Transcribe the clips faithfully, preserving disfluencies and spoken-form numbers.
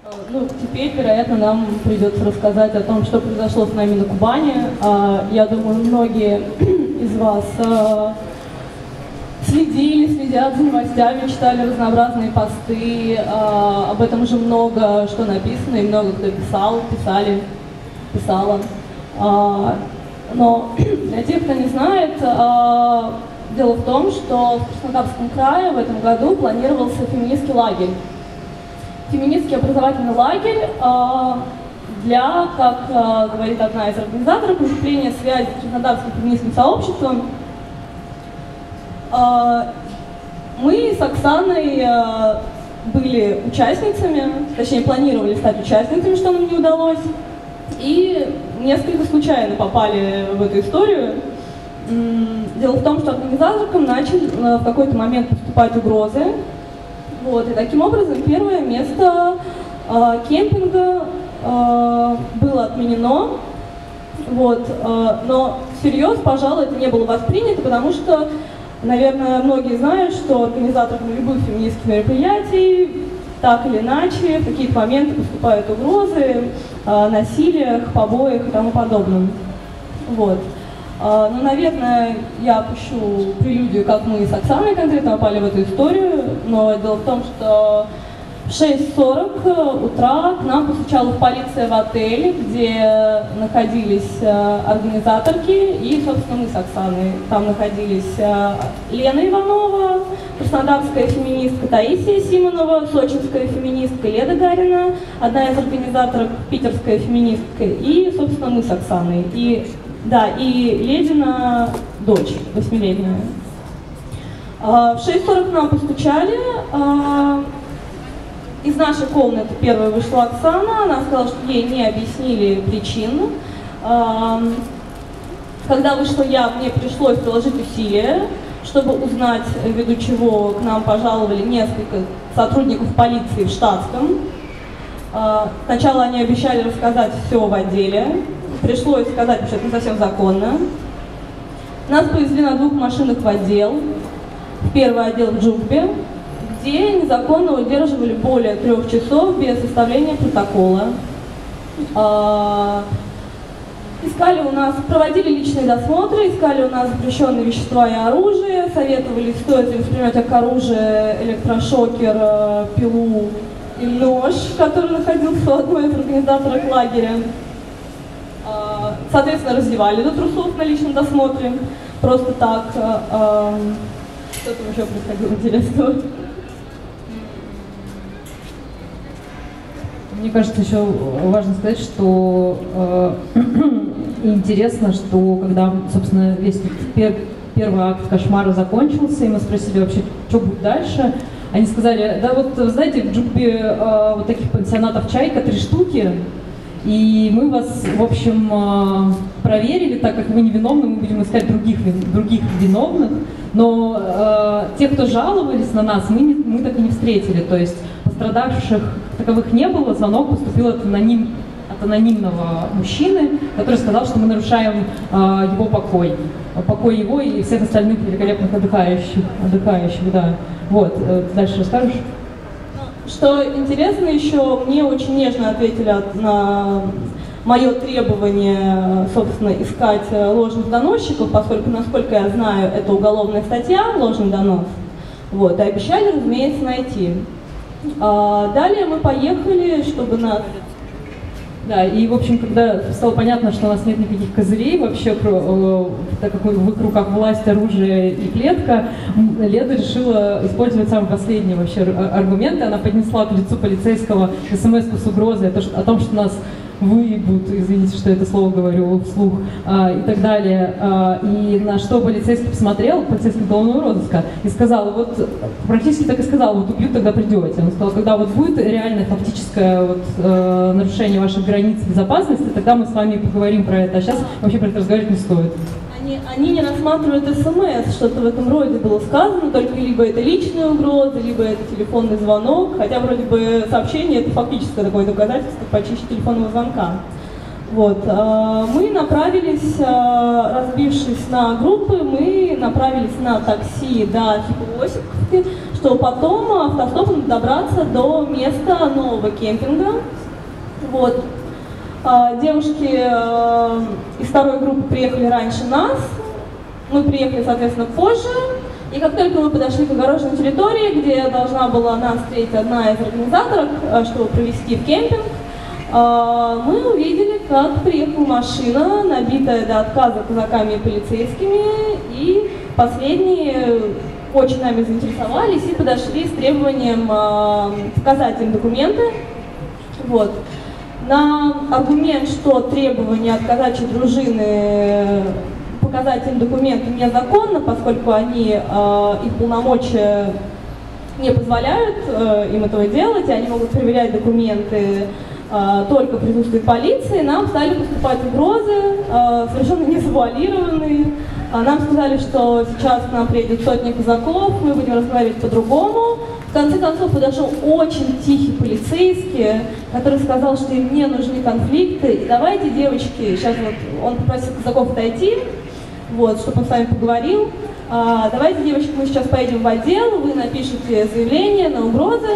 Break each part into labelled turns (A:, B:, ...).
A: Ну, теперь, вероятно, нам придется рассказать о том, что произошло с нами на Кубани. Я думаю, многие из вас следили, следят за новостями, читали разнообразные посты. Об этом уже много что написано, и много кто писал, писали, писала. Но для тех, кто не знает, дело в том, что в Краснодарском крае в этом году планировался феминистский лагерь. Феминистский образовательный лагерь для, как говорит одна из организаторов, укрепления связи с краснодарским феминистским сообществом. Мы с Оксаной были участницами, точнее планировали стать участницами, что нам не удалось, и несколько случайно попали в эту историю. Дело в том, что организаторкам начали в какой-то момент поступать угрозы. Вот, и таким образом первое место э, кемпинга э, было отменено, вот, э, но всерьез, пожалуй, это не было воспринято, потому что, наверное, многие знают, что организаторам любых феминистских мероприятий так или иначе в какие-то моменты поступают угрозы, э, насилиях, побоях и тому подобном. Вот. Ну, наверное, я опущу прелюдию, как мы с Оксаной конкретно попали в эту историю, но дело в том, что в шесть сорок утра к нам постучала полиция в отель, где находились организаторки, и, собственно, мы с Оксаной. Там находились Лена Иванова, краснодарская феминистка, Таисия Симонова, сочинская феминистка, Леда Гарина, одна из организаторов, питерская феминистка, и, собственно, мы с Оксаной. И Да, и Ледина дочь, восьмилетняя. В шесть сорок нам постучали. Из нашей комнаты первой вышла Оксана. Она сказала, что ей не объяснили причин. Когда вышла я, мне пришлось приложить усилия, чтобы узнать, ввиду чего к нам пожаловали несколько сотрудников полиции в штатском. Сначала они обещали рассказать все в отделе. Пришлось сказать, что это не совсем законно. Нас повезли на двух машинах в отдел, в первый отдел в Джубе, где незаконно удерживали более трех часов без составления протокола. Искали у нас, проводили личные досмотры, искали у нас запрещенные вещества и оружие, советовали, стоит ли воспринимать как оружие электрошокер, пилу и нож, который находился у одной из организаторов лагеря. Соответственно, раздевали до трусов на личном досмотре, просто так. Что там еще происходило интересного?
B: Мне кажется, еще важно сказать, что э, интересно, что когда, собственно, весь пер, первый акт кошмара закончился, и мы спросили вообще, что будет дальше, они сказали, да вот, знаете, в Джубе э, вот таких пансионатов «Чайка» три штуки, и мы вас, в общем, проверили, так как вы невиновны, мы будем искать других, других виновных, но э, те, кто жаловались на нас, мы, не, мы так и не встретили, то есть пострадавших таковых не было, звонок поступил от, аноним, от анонимного мужчины, который сказал, что мы нарушаем э, его покой, покой его и всех остальных великолепных отдыхающих, отдыхающих, да. Вот, э, дальше расскажешь?
A: Что интересно еще, мне очень нежно ответили на мое требование, собственно, искать ложных доносчиков, поскольку, насколько я знаю, это уголовная статья, ложный донос. Вот, и обещали, разумеется, найти. А далее мы поехали, чтобы нас...
B: Да, и, в общем, когда стало понятно, что у нас нет никаких козырей вообще, так как в их руках власть, оружие и клетка, Леда решила использовать самый последний вообще аргумент. Она поднесла к лицу полицейского смс-ку с угрозой о том, что нас выебут, извините, что это слово говорю вслух, а, и так далее. А, и на что полицейский посмотрел, полицейский уголовного розыска, и сказал, вот, практически так и сказал, вот убьют, тогда придете. Он сказал, когда вот будет реальное фактическое вот, э, нарушение ваших границ безопасности, тогда мы с вами поговорим про это, а сейчас вообще про это разговаривать не стоит.
A: Они, они не рассматривают смс, что-то в этом роде было сказано, только либо это личная угроза, либо это телефонный звонок, хотя вроде бы сообщение это фактическое такое доказательство почище телефонного звонка. Вот. Мы направились, разбившись на группы, мы направились на такси до Хиповосиковки, чтобы потом автостопом добраться до места нового кемпинга. Вот. Девушки из второй группы приехали раньше нас, мы приехали, соответственно, позже. И как только мы подошли к огороженной территории, где должна была нас встретить одна из организаторов, чтобы провести в кемпинг, мы увидели, как приехала машина, набитая до отказа казаками и полицейскими, и последние очень нами заинтересовались и подошли с требованием показать им документы. Вот. На аргумент, что требования от казачьей дружины показать им документы незаконно, поскольку они, э, их полномочия не позволяют э, им этого делать, и они могут проверять документы э, только в присутствии полиции, нам стали поступать угрозы, э, совершенно незавуалированные. А нам сказали, что сейчас к нам приедет сотня казаков, мы будем разговаривать по-другому. В конце концов подошел очень тихий полицейский, который сказал, что им не нужны конфликты. И давайте, девочки, сейчас вот он попросил казаков отойти, вот, чтобы он с вами поговорил. А, давайте, девочки, мы сейчас поедем в отдел, вы напишите заявление на угрозы.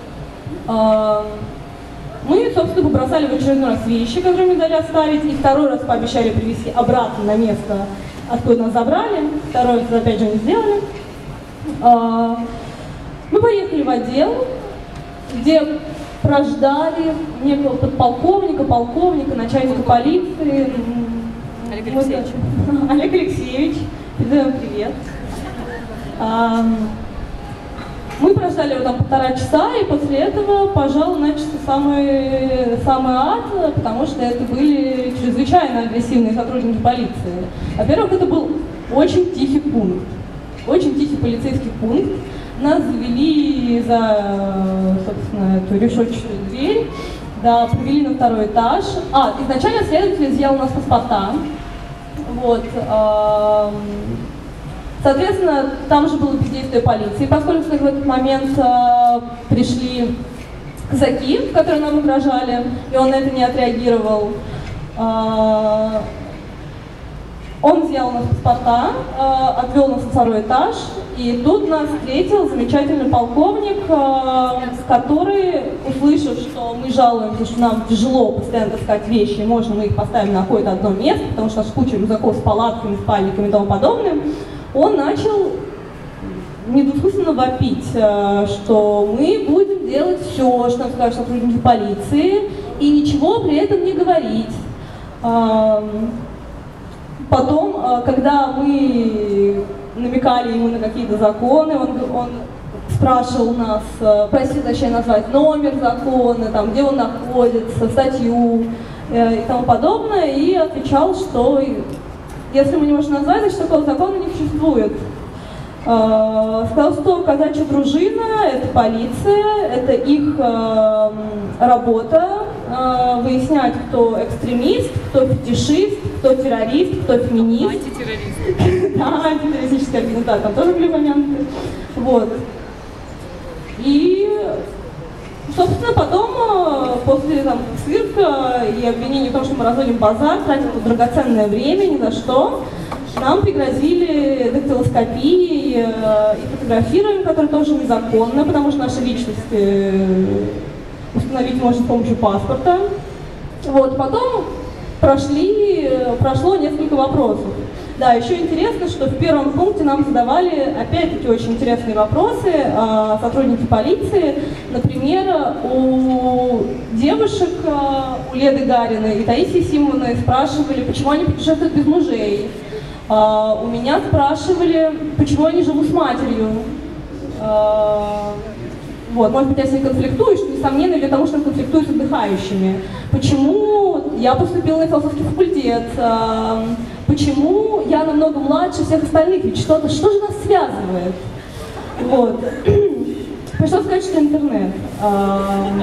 A: А, мы, собственно, побросали в очередной раз вещи, которые мне дали оставить, и второй раз пообещали привезти обратно на место, откуда нас забрали. Второй раз, опять же, не сделали. А, мы поехали в отдел, где прождали некого подполковника, полковника, начальника полиции.
C: Олег Алексеевич.
A: Мы, Олег Алексеевич, передаем привет. А, мы прождали его там полтора часа, и после этого, пожалуй, начался самый, самый ад, потому что это были чрезвычайно агрессивные сотрудники полиции. Во-первых, это был очень тихий пункт, очень тихий полицейский пункт. Нас завели за, собственно, эту решетчатую дверь, да, провели на второй этаж. А, изначально следователь изъял у нас паспорта. Вот. Э, соответственно, там же было бездействие полиции, поскольку в этот момент э, пришли казаки, которые нам угрожали, и он на это не отреагировал. Э, Он взял у нас паспорта, э, отвел нас на второй этаж, и тут нас встретил замечательный полковник, э, который, услышав, что мы жалуемся, что нам тяжело постоянно таскать вещи, можно мы их поставим на какое-то одно место, потому что у нас куча рюкзаков с палатками, спальниками и тому подобным, он начал недвусмысленно вопить, э, что мы будем делать все, что нам скажут сотрудники полиции, и ничего при этом не говорить. Э, Потом, когда мы намекали ему на какие-то законы, он, он спрашивал нас, просил, точнее, назвать номер закона, там, где он находится, статью и тому подобное, и отвечал, что если мы не можем назвать, значит, такого закона не существует. Сказал, что казачья дружина – это полиция, это их э, работа э, выяснять, кто экстремист, кто фетишист, кто террорист, кто феминист.
C: Антитеррорист.
A: Да, антитеррористическая организация, там тоже были моменты. Вот. И, собственно, потом, после там, цирка и обвинений в том, что мы разводим базар, тратим драгоценное время ни за что, нам пригрозили дактилоскопией и фотографированием, которое тоже незаконно, потому что наши личности установить можно с помощью паспорта. Вот, потом прошли, прошло несколько вопросов. Да, еще интересно, что в первом пункте нам задавали опять-таки очень интересные вопросы э, сотрудники полиции. Например, у девушек, э, у Леды Гариной и Таисии Симоновны спрашивали, почему они путешествуют без мужей. Uh, у меня спрашивали, почему я не живу с матерью. Uh, вот, может быть, я с ней конфликтую, что, несомненно, или потому что я конфликтую с отдыхающими. Почему я поступила на философский факультет? Uh, почему я намного младше всех остальных? Ведь что-то, что же нас связывает? Вот. Пришлось сказать, что интернет. Uh,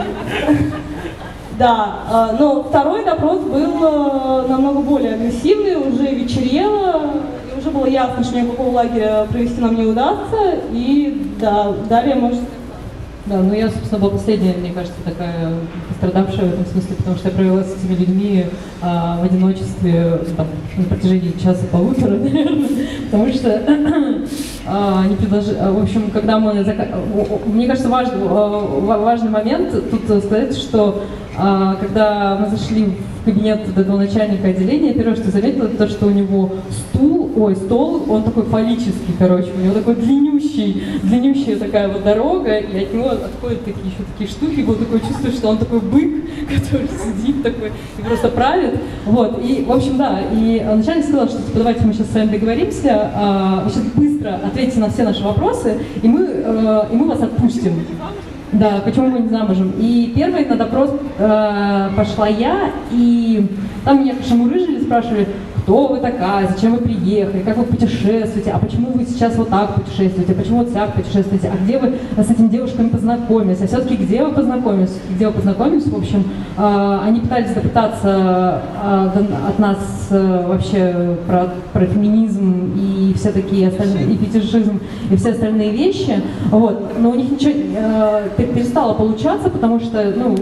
A: Да, но второй допрос был намного более агрессивный, уже вечерело, и уже было ясно, что никакого лагеря провести нам не удастся, и да, далее может
B: Да, ну я, собственно, была последняя, мне кажется, такая пострадавшая в этом смысле, потому что я провела с этими людьми а, в одиночестве там, на протяжении часа-полутора, наверное, потому что а, они предложили, в общем, когда мы, зака... мне кажется, важный, важный момент тут сказать, что а, когда мы зашли в кабинет вот этого начальника отделения, первое, что заметила, это то, что у него стул, ой, стол, он такой фаллический, короче, у него такой длиннющий, длиннющая такая вот дорога, и от него отходят такие еще такие штуки, было такое чувство, что он такой бык, который сидит такой и просто правит, вот, и, в общем, да, и начальник сказал, что, типа, давайте мы сейчас с вами договоримся, а, вы сейчас быстро ответите на все наши вопросы, и мы, а, и мы вас отпустим. Да, почему мы не замужем. И первый на допрос э, пошла я, и там меня шамурыжили, спрашивали, кто вы такая, зачем вы приехали, как вы путешествуете, а почему вы сейчас вот так путешествуете, а почему вот так путешествуете, а где вы с этими девушками познакомились, а все-таки где вы познакомились, где вы познакомились, в общем, э, они пытались допытаться э, от нас э, вообще про, про феминизм и все такие остальные, и фетишизм, и все остальные вещи, вот, но у них ничего э, перестало получаться, потому что, ну,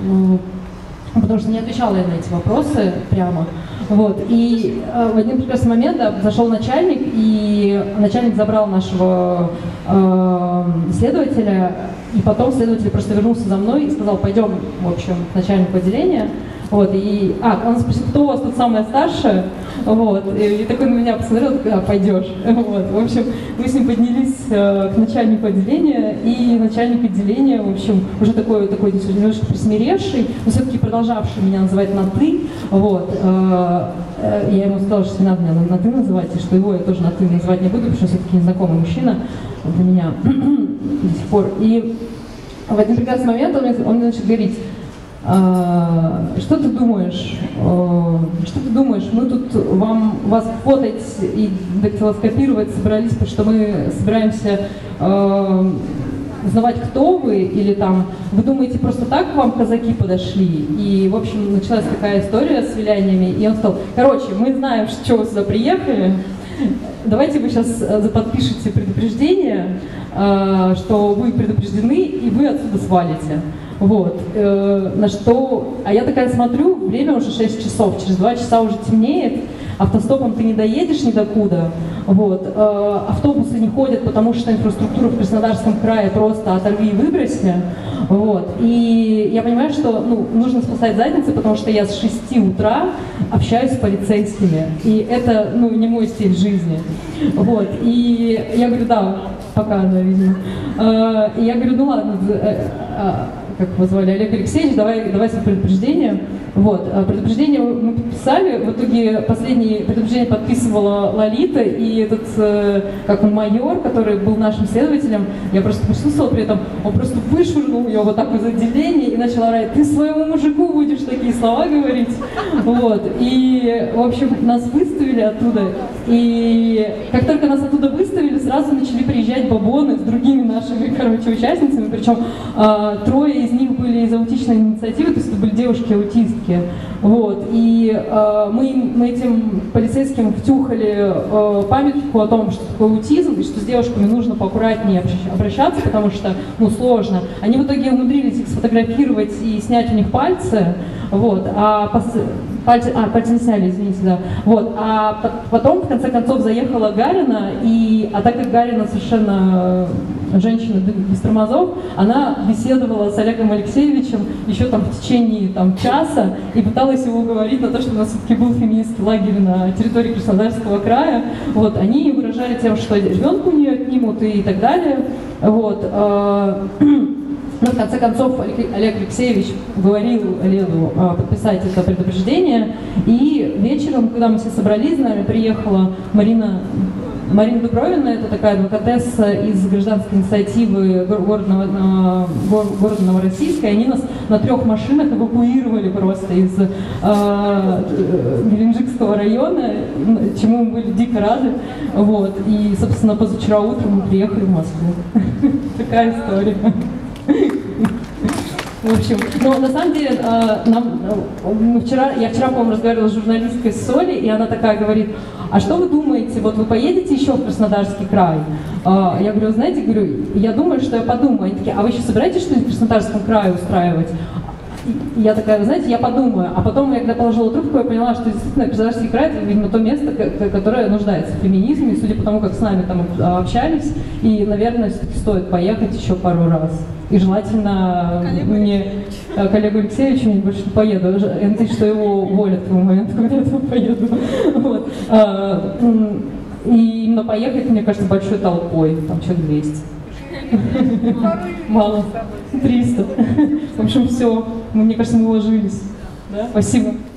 B: потому что не отвечала я на эти вопросы прямо. Вот. И э, в один прекрасный момент да, зашел начальник, и начальник забрал нашего э, следователя, и потом следователь просто вернулся за мной и сказал, пойдем, в общем, к начальнику отделения. Вот, и, а, он спросил, кто у вас тут самая старшая, вот, и, и такой на меня посмотрел, такой, а, пойдешь, вот, в общем, мы с ним поднялись э, к начальнику отделения, и начальник отделения, в общем, уже такой, такой немножко присмиревший, но все-таки продолжавший меня называть на «ты», вот, э, э, я ему сказала, что не надо меня на, на «ты» называть, и что его я тоже на «ты» называть не буду, потому что все-таки незнакомый мужчина для меня до сих пор, и в один прекрасный момент он мне, он мне начал говорить, А, что ты думаешь? А, что ты думаешь? Мы тут вам вас фотать и дактилоскопировать собрались, потому что мы собираемся а, узнавать, кто вы, или там вы думаете, просто так к вам казаки подошли? И, в общем, началась такая история с виляниями, и он сказал, короче, мы знаем, что вы сюда приехали, давайте вы сейчас подпишите предупреждение, а, что вы предупреждены, и вы отсюда свалите. Вот, э, на что, а я такая смотрю, время уже шесть часов, через два часа уже темнеет, автостопом ты не доедешь ни докуда, вот, э, автобусы не ходят, потому что инфраструктура в Краснодарском крае просто оторви и выброси, вот, и я понимаю, что, ну, нужно спасать задницы, потому что я с шести утра общаюсь с полицейскими, и это, ну, не мой стиль жизни, вот, и я говорю, да, пока, да, видимо, э, и я говорю, ну ладно, э, э, как его звали, Олег Алексеевич, давай, давай свое предупреждение. Вот, предупреждение мы подписали, в итоге последнее предупреждение подписывала Лолита, и этот, как он, майор, который был нашим следователем, я просто присутствовала при этом, он просто вышвырнул ее вот так из отделения и начал орать, ты своему мужику будешь такие слова говорить. Вот, и, в общем, нас выставили оттуда, и как только нас оттуда выставили, сразу начали приезжать бабоны с другими нашими, короче, участницами, причем а, трое из них были из аутичной инициативы, то есть это были девушки-аутистки. Вот. И э, мы, мы этим полицейским втюхали э, памятку о том, что такое аутизм, и что с девушками нужно поаккуратнее обращаться, потому что, ну, сложно. Они в итоге умудрились их сфотографировать и снять у них пальцы, вот, а пос... пальцы, а, пальцы не сняли, извините, да. Вот. А потом, в конце концов, заехала Гарина, и, а так как Гарина совершенно женщина без тормозов, она беседовала с Олегом Алексеевичем еще там в течение там, часа и пыталась его уговорить на то, что у нас все-таки был феминистский лагерь на территории Краснодарского края. Вот, они угрожали тем, что ребенка у нее отнимут и так далее. Вот. Но в конце концов Олег Алексеевич говорил Олегу подписать это предупреждение. И вечером, когда мы все собрались, за нами приехала Марина Марина Дубровина, это такая адвокатесса из гражданской инициативы города, города Новороссийска, и они нас на трех машинах эвакуировали просто из э, Геленджикского района, чему мы были дико рады. Вот. И, собственно, позавчера утром мы приехали в Москву. Такая история. В общем, но на самом деле, э, нам, э, мы вчера, я вчера, по-моему, разговаривала с журналисткой с Соли, и она такая говорит: а что вы думаете, вот вы поедете еще в Краснодарский край? Э, я говорю, знаете, говорю, я думаю, что я подумаю. Они такие: а вы еще собираетесь что-нибудь в Краснодарском крае устраивать? И я такая, вы знаете, я подумаю. А потом, я когда положила трубку, я поняла, что действительно Краснодарский край — это, видимо, то место, которое нуждается в феминизме, судя по тому, как с нами там общались. И, наверное, все-таки стоит поехать еще пару раз. И желательно коллегу мне, коллегу Алексеевичу, мне больше не поеду. Я надеюсь, что его уволят в момент, когда я туда поеду. Вот. И именно поехать, мне кажется, большой толпой, там человек двести. Мало. триста. В общем, все. Мне кажется, мы уложились. Да? Спасибо.